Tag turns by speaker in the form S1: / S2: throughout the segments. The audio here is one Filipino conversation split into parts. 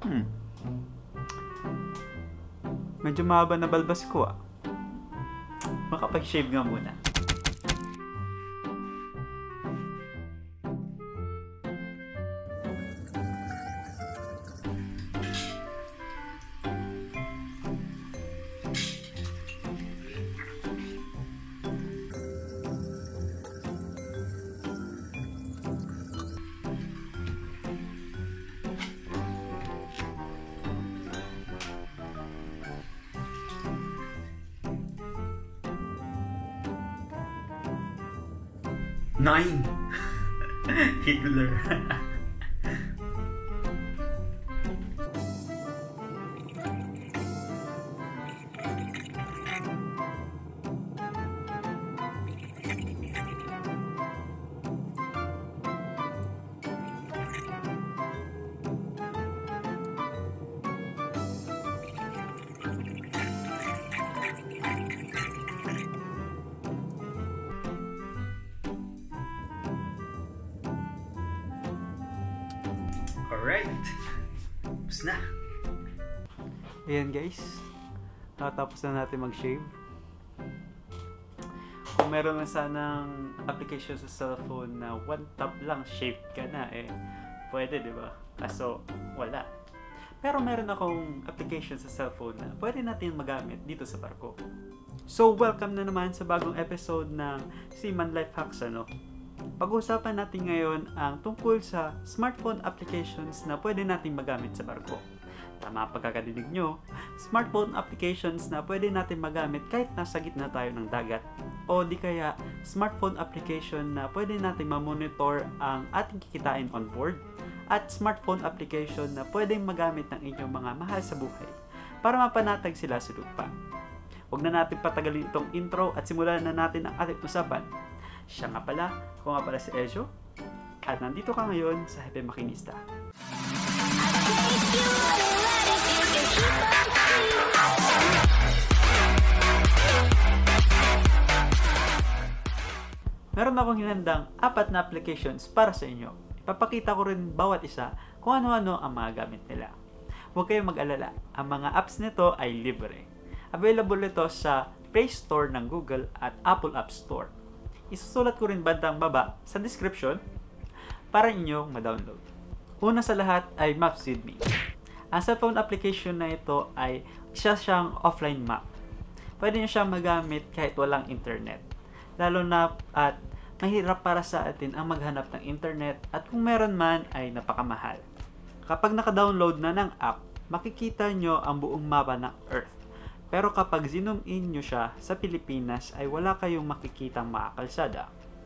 S1: Hmm. Medyo mahaba na balbas ko ah. Makapag-shave nga muna. Nine! Hitler. Alright. Tapos na. Ayan guys. Nakatapos na natin mag-shave. Kung meron na sanang application sa cellphone na one tap lang shave ka na pwede, di ba? Kaso wala. Pero meron akong application sa cellphone na pwede natin magamit dito sa barko. So welcome na naman sa bagong episode ng Seaman Life Hacks, ano? Pag-uusapan natin ngayon ang tungkol sa smartphone applications na pwede natin magamit sa barko. Tama pagkakadinig nyo, smartphone applications na pwede natin magamit kahit nasa gitna tayo ng dagat. O di kaya smartphone application na pwede natin ma-monitor ang ating kikitain on board. At smartphone application na pwedeng magamit ng inyong mga mahal sa buhay para mapanatag sila sa lupa. Huwag na natin patagalin itong intro at simulan na natin ang ating usapan. Siya nga pala, ako nga pala si Ezio, at nandito ka ngayon sa Happy Makinista. Meron akong hinandang 4 na applications para sa inyo. Ipapakita ko rin bawat isa kung ano-ano ang mga gamit nila. Huwag kayong mag-alala, ang mga apps nito ay libre. Available ito sa Play Store ng Google at Apple App Store. Isusulat ko rin bandang baba sa description para inyong ma-download. Una sa lahat ay Maps with Me. Ang cellphone application na ito ay isa siyang offline map. Pwede nyo siyang magamit kahit walang internet. Lalo na at mahirap para sa atin ang maghanap ng internet at kung meron man ay napakamahal. Kapag naka-download na ng app, makikita nyo ang buong mapa ng Earth. Pero kapag zoom in nyo siya sa Pilipinas ay wala kayong makikitang mga kalsada.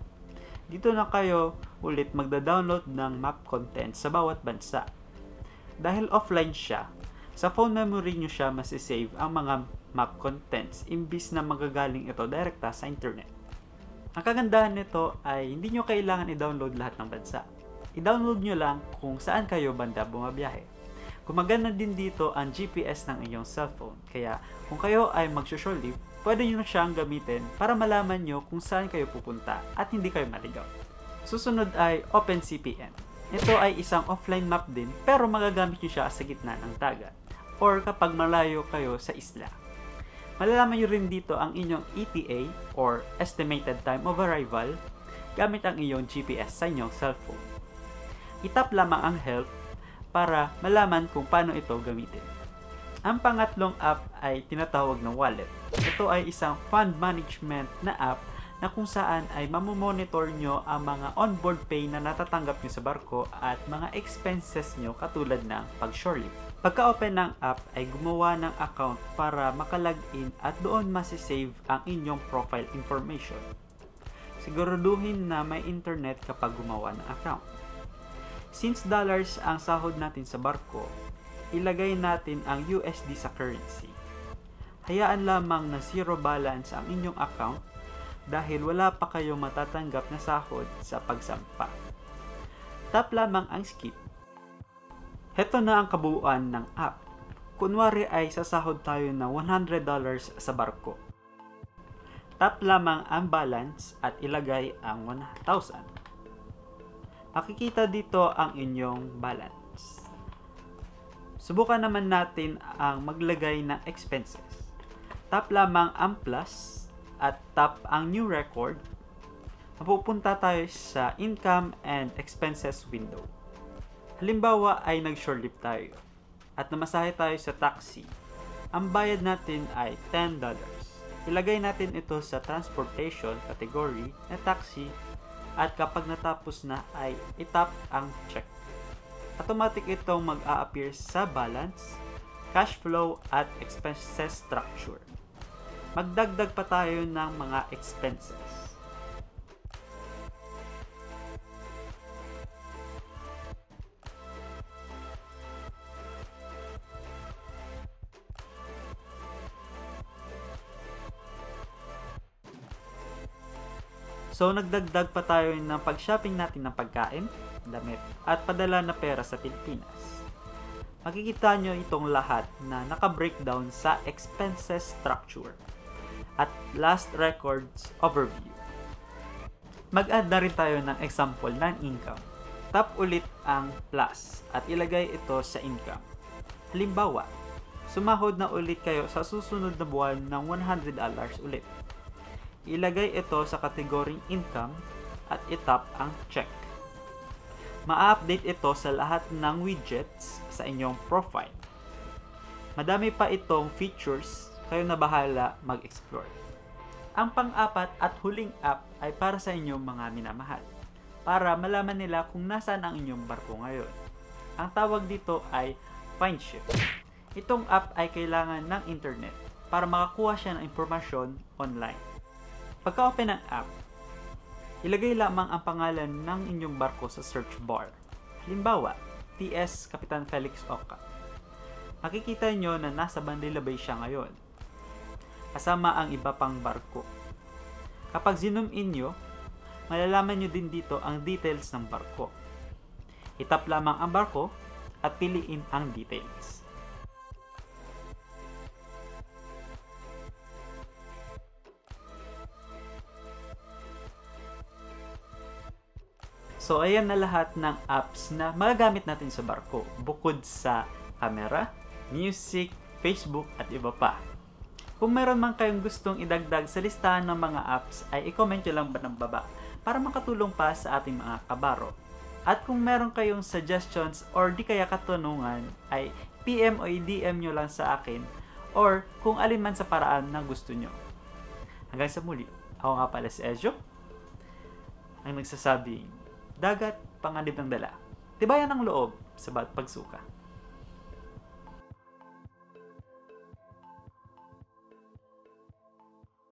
S1: Dito na kayo ulit magda-download ng map content sa bawat bansa. Dahil offline siya, sa phone memory nyo siya masisave ang mga map contents imbis na magagaling ito direkta sa internet. Ang kagandahan nito ay hindi nyo kailangan i-download lahat ng bansa. I-download nyo lang kung saan kayo banda bumabiyahe. Gumagana din dito ang GPS ng inyong cellphone. Kaya kung kayo ay mag-short leave, pwede nyo na siyang gamitin para malaman nyo kung saan kayo pupunta at hindi kayo maligaw. Susunod ay OpenCPN. Ito ay isang offline map din pero magagamit nyo siya sa gitna ng dagat or kapag malayo kayo sa isla. Malalaman nyo rin dito ang inyong ETA or Estimated Time of Arrival gamit ang inyong GPS sa inyong cellphone. Itap lamang ang Help para malaman kung paano ito gamitin. Ang pangatlong app ay tinatawag na Wallet. Ito ay isang fund management na app na kung saan ay mamomonitor nyo ang mga onboard pay na natatanggap nyo sa barko at mga expenses nyo katulad ng pag-shore leave. Pagka-open ng app ay gumawa ng account para makalagin at doon masisave ang inyong profile information. Siguraduhin na may internet kapag gumawa ng account. Since dollars ang sahod natin sa barko, ilagay natin ang USD sa currency. Hayaan lamang na zero balance ang inyong account dahil wala pa kayong matatanggap na sahod sa pagsampa. Tap lamang ang skip. Heto na ang kabuuan ng app. Kunwari ay sasahod tayo ng $100 sa barko. Tap lamang ang balance at ilagay ang 1,000. Makikita dito ang inyong balance. Subukan naman natin ang maglagay ng expenses. Tap lamang ang plus at tap ang new record. Mapupunta tayo sa income and expenses window. Halimbawa ay nag-short leave tayo at namasahe tayo sa taxi. Ang bayad natin ay $10. Ilagay natin ito sa transportation category na taxi at kapag natapos na ay itap ang check. Automatic itong mag-a-appear sa balance, cash flow at expenses structure. Magdagdag pa tayo ng mga expenses. So, nagdagdag pa tayo ng pag-shopping natin ng pagkain, damit, at padala na pera sa Pilipinas. Makikita nyo itong lahat na naka-breakdown sa expenses structure at last records overview. Mag-add na rin tayo ng example ng income. Tap ulit ang plus at ilagay ito sa income. Halimbawa, sumahod na ulit kayo sa susunod na buwan ng $100 ulit. Ilagay ito sa kategoring income at itap ang check. Ma-update ito sa lahat ng widgets sa inyong profile. Madami pa itong features, kayo na bahala mag-explore. Ang pang-apat at huling app ay para sa inyong mga minamahal, para malaman nila kung nasaan ang inyong barko ngayon. Ang tawag dito ay Findship. Itong app ay kailangan ng internet para makakuha siya ng impormasyon online. Pagka-open ng app, ilagay lamang ang pangalan ng inyong barko sa search bar. Halimbawa, TS Kapitan Felix Oca. Makikita nyo na nasa Bandila Bay siya ngayon, kasama ang iba pang barko. Kapag zoom in nyo, malalaman nyo din dito ang details ng barko. Itap lamang ang barko at piliin ang details. So, ayan na lahat ng apps na magagamit natin sa barko, bukod sa camera, music, Facebook, at iba pa. Kung meron man kayong gustong idagdag sa listahan ng mga apps, ay i-comment nyo lang ba ng baba para makatulong pa sa ating mga kabaro. At kung meron kayong suggestions or di kaya katanungan, ay PM o i-DM nyo lang sa akin or kung alin man sa paraan na gusto nyo. Hanggang sa muli, ako nga pala si Ezio, ang nagsasabing, dagat, panganib ng dala. Tibayan ang loob sa bawat pagsuka.